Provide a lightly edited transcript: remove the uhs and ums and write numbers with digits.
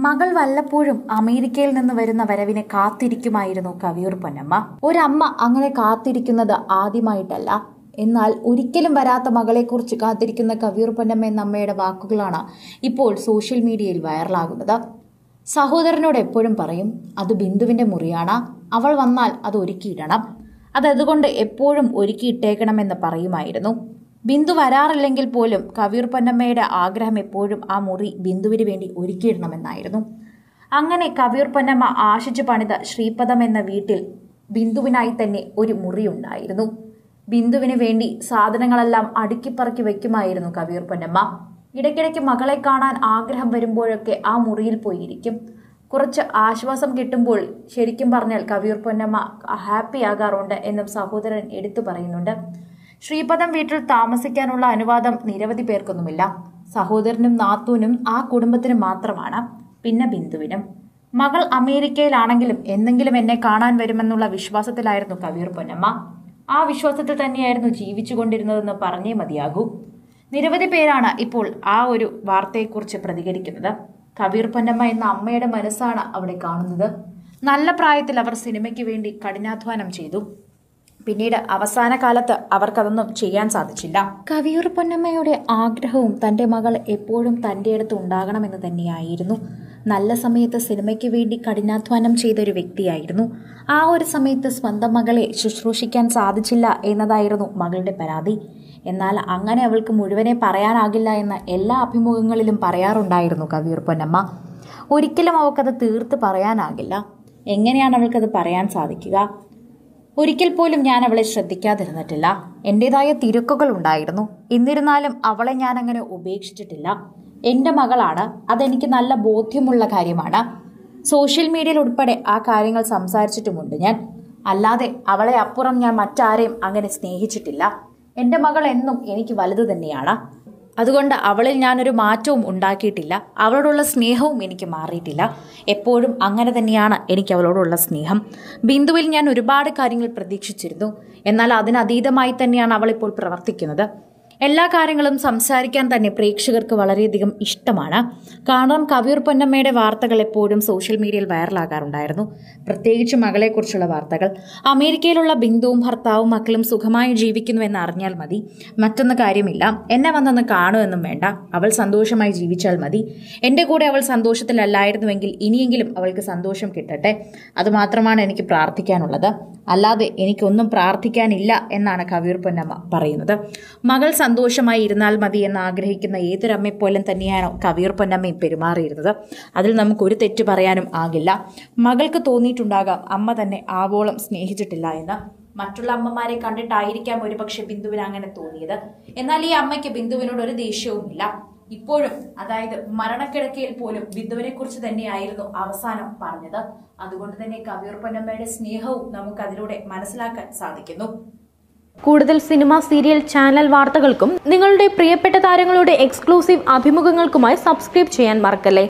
മകൾ വല്ലപ്പോഴും അമേരിക്കയിൽ നിന്ന് വരുന്ന വരവിനെ കാത്തിരിക്കുമായിരുന്നു കവിയൂർ പൊന്നമ്മ. ഒരമ്മ അങ്ങനെ കാത്തിരിക്കുന്നത് ആദ്യമായിട്ടല്ല. എന്നാൽ ഒരിക്കലും വരാത്ത മകളെക്കുറിച്ച് കാത്തിരിക്കുന്ന കവിയൂർ പൊന്നമ്മ എന്ന അമ്മയുടെ വാക്കുകളാണ് ഇപ്പോൾ സോഷ്യൽ മീഡിയയിൽ വൈറലാകുന്നത്. സഹോദരനോട് എപ്പോഴും പറയും, അത് ബിന്ദുവിന്റെ മുറിയാണ്, അവൾ വന്നാൽ അത് ഒരുക്കിയിടണം, അതുകൊണ്ട് എപ്പോഴും ഒരുക്കിയിട്ടേക്കണമെന്ന് പറയുമായിരുന്നു. ബിന്ദു വരാറില്ലെങ്കിൽ പോലും കവിയൂർ പൊന്നമ്മയുടെ ആഗ്രഹം എപ്പോഴും ആ മുറി ബിന്ദുവിന് വേണ്ടി ഒരുക്കിയിടണമെന്നായിരുന്നു. അങ്ങനെ കവിയൂർ പൊന്നമ്മ ആശിച്ചു പണിത ശ്രീപദം എന്ന വീട്ടിൽ ബിന്ദുവിനായി തന്നെ ഒരു മുറി ഉണ്ടായിരുന്നു. ബിന്ദുവിന് വേണ്ടി സാധനങ്ങളെല്ലാം അടുക്കിപ്പറക്കി വയ്ക്കുമായിരുന്നു കവിയൂർ പൊന്നമ്മ. ഇടയ്ക്കിടയ്ക്ക് മകളെ കാണാൻ ആഗ്രഹം വരുമ്പോഴൊക്കെ ആ മുറിയിൽ പോയിരിക്കും. കുറച്ച് ആശ്വാസം കിട്ടുമ്പോൾ ശരിക്കും പറഞ്ഞാൽ കവിയൂർ പൊന്നമ്മ ഹാപ്പി ആകാറുണ്ട് എന്നും സഹോദരൻ എടുത്തു പറയുന്നുണ്ട്. ശ്രീപദം വീട്ടിൽ താമസിക്കാനുള്ള അനുവാദം നിരവധി പേർക്കൊന്നുമില്ല. സഹോദരനും നാത്തൂനും ആ കുടുംബത്തിനും മാത്രമാണ്, പിന്നെ ബിന്ദുവിനും. മകൾ അമേരിക്കയിലാണെങ്കിലും എന്തെങ്കിലും എന്നെ കാണാൻ വരുമെന്നുള്ള വിശ്വാസത്തിലായിരുന്നു കവിയൂർ പൊന്നമ്മ. ആ വിശ്വാസത്തിൽ തന്നെയായിരുന്നു ജീവിച്ചുകൊണ്ടിരുന്നതെന്ന് പറഞ്ഞേ മതിയാകൂ. നിരവധി പേരാണ് ഇപ്പോൾ ആ ഒരു വാർത്തയെക്കുറിച്ച് പ്രതികരിക്കുന്നത്. കവിയൂർ പൊന്നമ്മ എന്ന അമ്മയുടെ മനസ്സാണ് അവിടെ കാണുന്നത്. നല്ല പ്രായത്തിൽ അവർ സിനിമയ്ക്ക് വേണ്ടി കഠിനാധ്വാനം ചെയ്തു. പിന്നീട് അവസാന കാലത്ത് അവർക്കതൊന്നും ചെയ്യാൻ സാധിച്ചില്ല. കവിയൂർ പൊന്നമ്മയുടെ ആഗ്രഹവും തൻ്റെ മകൾ എപ്പോഴും തൻ്റെ അടുത്ത് ഉണ്ടാകണമെന്ന് തന്നെയായിരുന്നു. നല്ല സമയത്ത് സിനിമയ്ക്ക് വേണ്ടി കഠിനാധ്വാനം ചെയ്തൊരു വ്യക്തിയായിരുന്നു. ആ ഒരു സമയത്ത് സ്വന്തം മകളെ ശുശ്രൂഷിക്കാൻ സാധിച്ചില്ല എന്നതായിരുന്നു മകളുടെ പരാതി. എന്നാൽ അങ്ങനെ അവൾക്ക് മുഴുവനെ പറയാനാകില്ല എന്ന് എല്ലാ അഭിമുഖങ്ങളിലും പറയാറുണ്ടായിരുന്നു കവിയൂർ പൊന്നമ്മ. ഒരിക്കലും അവൾക്കത് തീർത്ത് പറയാനാകില്ല. എങ്ങനെയാണ് അവൾക്കത് പറയാൻ സാധിക്കുക? ഒരിക്കൽ പോലും ഞാൻ അവളെ ശ്രദ്ധിക്കാതിരുന്നിട്ടില്ല. എൻ്റെതായ തിരക്കുകൾ ഉണ്ടായിരുന്നു. എന്നിരുന്നാലും അവളെ ഞാൻ അങ്ങനെ ഉപേക്ഷിച്ചിട്ടില്ല. എൻ്റെ മകളാണ്, അതെനിക്ക് നല്ല ബോധ്യമുള്ള കാര്യമാണ്. സോഷ്യൽ മീഡിയയിൽ ഉൾപ്പെടെ ആ കാര്യങ്ങൾ സംസാരിച്ചിട്ടുമുണ്ട് ഞാൻ. അല്ലാതെ അവളെ അപ്പുറം ഞാൻ മറ്റാരെയും അങ്ങനെ സ്നേഹിച്ചിട്ടില്ല. എൻ്റെ മകൾ എന്നും എനിക്ക് വലുത് തന്നെയാണ്. അതുകൊണ്ട് അവളിൽ ഞാനൊരു മാറ്റവും ഉണ്ടാക്കിയിട്ടില്ല. അവളോടുള്ള സ്നേഹവും എനിക്ക് മാറിയിട്ടില്ല. എപ്പോഴും അങ്ങനെ തന്നെയാണ് എനിക്ക് അവളോടുള്ള സ്നേഹം. ബിന്ദുവിൽ ഞാൻ ഒരുപാട് കാര്യങ്ങൾ പ്രതീക്ഷിച്ചിരുന്നു. എന്നാൽ അതിനതീതമായി തന്നെയാണ് അവളിപ്പോൾ പ്രവർത്തിക്കുന്നത്. എല്ലാ കാര്യങ്ങളും സംസാരിക്കാൻ തന്നെ പ്രേക്ഷകർക്ക് വളരെയധികം ഇഷ്ടമാണ്. കാരണം കവിയൂർ പൊന്നമ്മയുടെ വാർത്തകൾ എപ്പോഴും സോഷ്യൽ മീഡിയയിൽ വൈറലാകാറുണ്ടായിരുന്നു. പ്രത്യേകിച്ച് മകളെക്കുറിച്ചുള്ള വാർത്തകൾ. അമേരിക്കയിലുള്ള ബിന്ദുവും ഭർത്താവും മക്കളും സുഖമായി ജീവിക്കുന്നുവെന്ന് അറിഞ്ഞാൽ മതി, മറ്റൊന്നും കാര്യമില്ല. എന്നെ വന്നൊന്ന് കാണുമെന്നും വേണ്ട, അവൾ സന്തോഷമായി ജീവിച്ചാൽ മതി. എൻ്റെ കൂടെ അവൾ സന്തോഷത്തിലല്ലായിരുന്നുവെങ്കിൽ ഇനിയെങ്കിലും അവൾക്ക് സന്തോഷം കിട്ടട്ടെ, അതുമാത്രമാണ് എനിക്ക് പ്രാർത്ഥിക്കാനുള്ളത്. അല്ലാതെ എനിക്കൊന്നും പ്രാർത്ഥിക്കാനില്ല എന്നാണ് കവിയൂർ പൊന്നമ്മ പറയുന്നത്. മകൾ സന്തോഷമായി ഇരുന്നാൽ മതി എന്ന് ആഗ്രഹിക്കുന്ന ഏതൊരമ്മയെപ്പോലും തന്നെയാണ് കവിയൂർ പൊന്നമ്മയും പെരുമാറിയിരുന്നത്. അതിൽ നമുക്കൊരു തെറ്റ് പറയാനും ആകില്ല. മകൾക്ക് തോന്നിയിട്ടുണ്ടാകാം അമ്മ തന്നെ ആവോളം സ്നേഹിച്ചിട്ടില്ല എന്ന്. മറ്റുള്ള അമ്മമാരെ കണ്ടിട്ടായിരിക്കാം ഒരുപക്ഷെ ബിന്ദുവിന് അങ്ങനെ തോന്നിയത്. എന്നാൽ ഈ അമ്മയ്ക്ക് ബിന്ദുവിനോട് ഒരു ദേഷ്യവുമില്ല. ഇപ്പോഴും, അതായത് മരണക്കിടക്കയിൽ പോലും ബിന്ദുവിനെ കുറിച്ച് തന്നെയായിരുന്നു അവസാനം പറഞ്ഞത്. അതുകൊണ്ട് തന്നെ കവിയൂർ പൊന്നമ്മയുടെ സ്നേഹവും നമുക്ക് അതിലൂടെ മനസ്സിലാക്കാൻ സാധിക്കുന്നു. കൂടുതൽ സിനിമ, സീരിയൽ, ചാനൽ വാർത്തകൾക്കും നിങ്ങളുടെ പ്രിയപ്പെട്ട താരങ്ങളുടെ എക്സ്ക്ലൂസീവ് അഭിമുഖങ്ങൾക്കുമായി സബ്സ്ക്രൈബ് ചെയ്യാൻ മറക്കല്ലേ.